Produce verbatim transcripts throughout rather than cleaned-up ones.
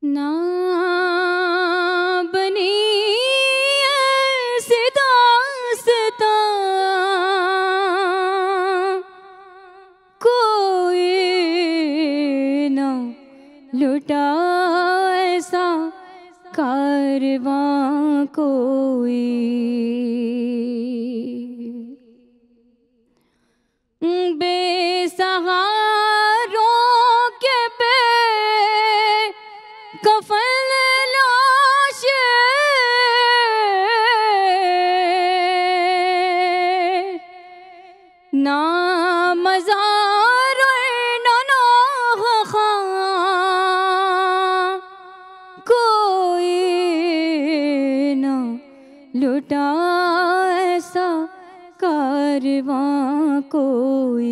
ना बनी ऐसी दास्तां कोई ना लुटा ऐसा कारवां कोई। बेसहारों के पे कफन लाशें ना मज़ार ना नौख़ां कोई ना लुटा ऐसा कारवां कोई।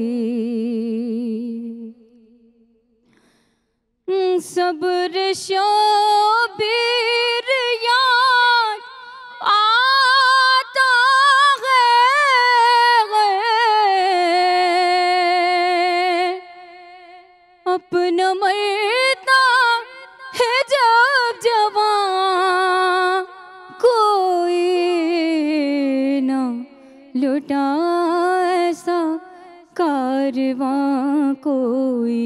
सब्र शोबीर याद आता है अपना मरता है जब जवां कोई ना लुटा ऐसा कारवां कोई।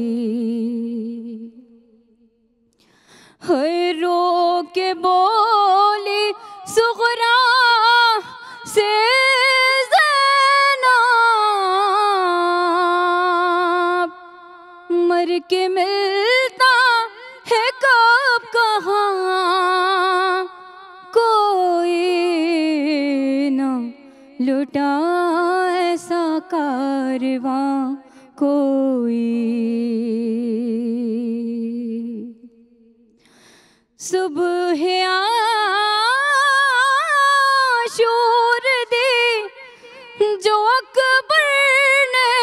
हर रो के बोली सुगरा से ज़ैनब मर के मिलता है कब कहाँ कोई ना लुटा ऐसा कारवां कोई। सुबह आशूर दी जो अकबर ने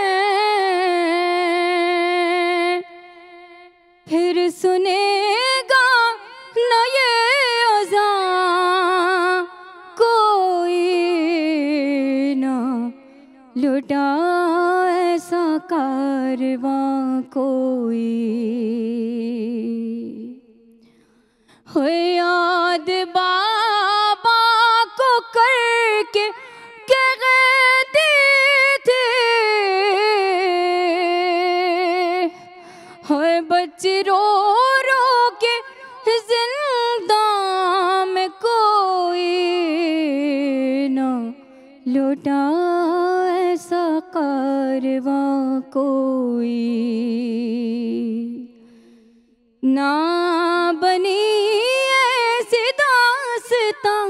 फिर सुनेगा न ये अज़ां कोई ना लुटा ऐसा कारवां कोई। हो याद बाबा को करके कहती थी हो बच्चे रो रो के जिंदा में कोई ना लुटा ऐसा कारवां कोई। ना बनी ऐसी दास्तां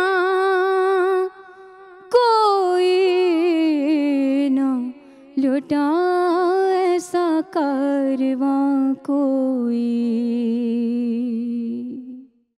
कोई ना लुटा ऐसा कारवां कोई।